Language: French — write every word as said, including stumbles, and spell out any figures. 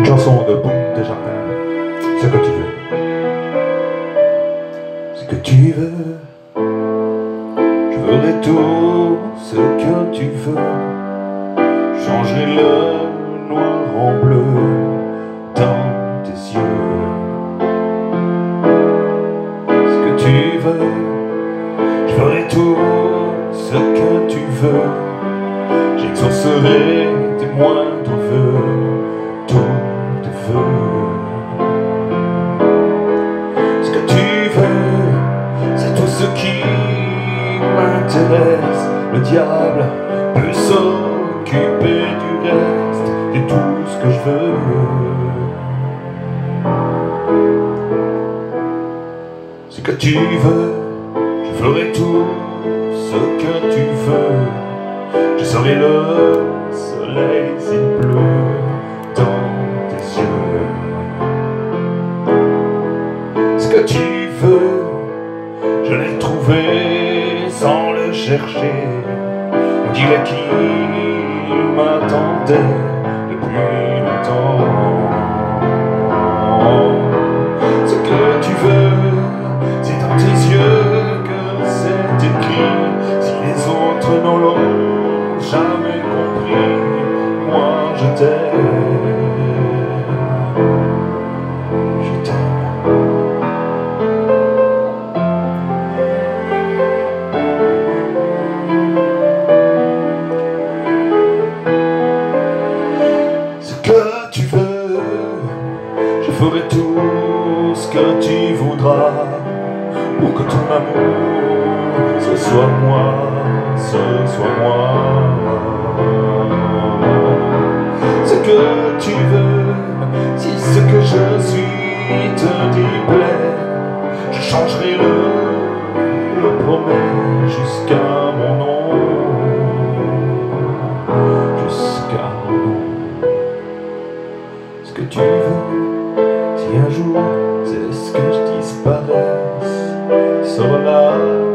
Chanson de Desjardins, ce que tu veux. Ce que tu veux, je ferai tout ce que tu veux. Changer le noir en bleu dans tes yeux. Ce que tu veux, je ferai tout ce que tu veux. J'exaucerai tes moindres vœux, tous tes vœux. Ce que tu veux, c'est tout ce qui m'intéresse. Le diable peut s'occuper du reste, c'est tout ce que je veux. Ce que tu veux, je ferai tout ce que tu veux. Je serai le soleil s'il pleut dans tes yeux. Ce que tu veux, je l'ai trouvé sans le chercher. On dirait qu'il m'attendait depuis longtemps. Ce que tu veux, c'est dans tes yeux que c'est écrit. Si les autres n'en l'ont jamais compris, moi je t'aime. Je t'aime. Ce que tu veux, je ferai tout ce que tu voudras pour que ton amour, ce soit moi, ce soit moi. Ce que tu veux, si ce que je suis te déplaît, je changerai le, le promets jusqu'à mon nom, jusqu'à mon nom. Ce que tu veux, si un jour c'est ce que je disparaisse, sera là